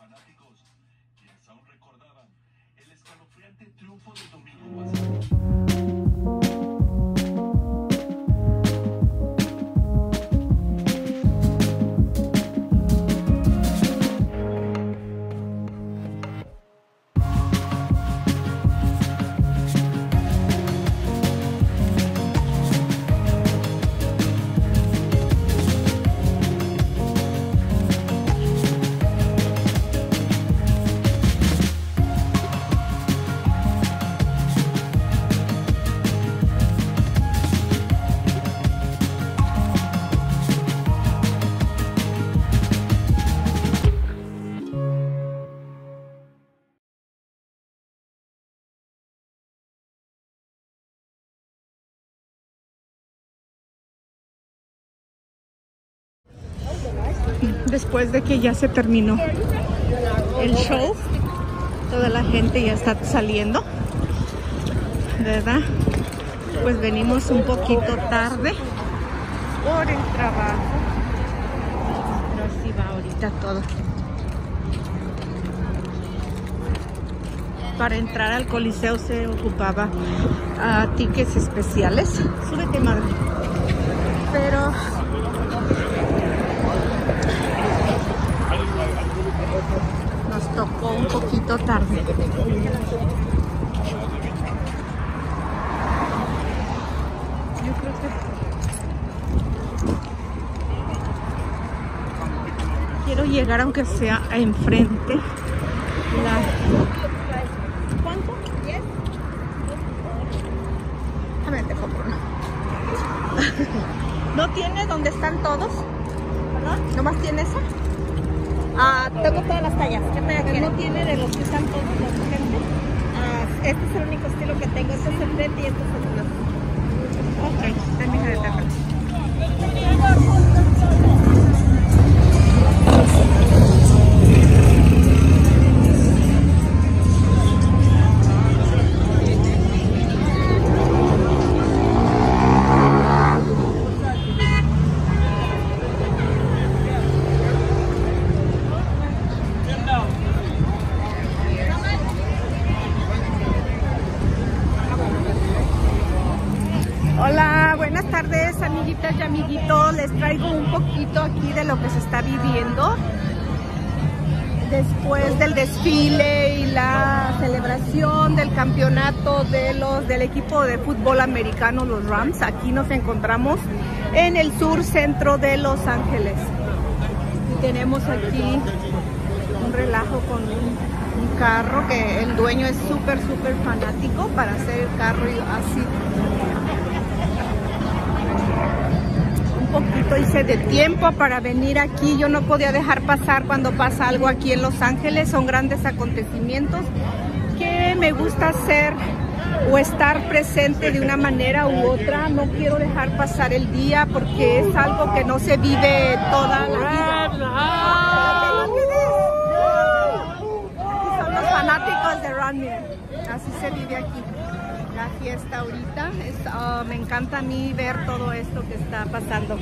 fanáticos, quienes aún recordaban el escalofriante triunfo del domingo pasado. Después de que ya se terminó el show, toda la gente ya está saliendo, ¿verdad? Pues venimos un poquito tarde por el trabajo, pero así va ahorita todo. Para entrar al Coliseo se ocupaba tickets especiales. Súbete, madre. Pero nos tocó un poquito tarde. Yo creo que quiero llegar aunque sea enfrente. ¿Cuánto? 10. Déjame te compro uno. ¿No tiene donde están todos? ¿Verdad? ¿Nomás tiene esa? Tengo todas las tallas. ¿Qué talla quieres? ¿No tiene de los que están todos los gente? Este es el único estilo que tengo. Este es el frente y este es el atrás. Ok, déjame de atrás. Hola, buenas tardes, amiguitas y amiguitos. Les traigo un poquito aquí de lo que se está viviendo después del desfile y la celebración del campeonato del equipo de fútbol americano, los Rams. Aquí nos encontramos en el sur centro de Los Ángeles. Y tenemos aquí un relajo con un carro que el dueño es súper fanático para hacer el carro así. Poquito hice de tiempo para venir aquí. Yo no podía dejar pasar cuando pasa algo aquí en Los Ángeles. Son grandes acontecimientos que me gusta hacer o estar presente de una manera u otra. No quiero dejar pasar el día porque es algo que no se vive toda la vida. Son los fanáticos de Running. Así se vive aquí la fiesta ahorita. Me encanta a mí ver todo esto que está pasando.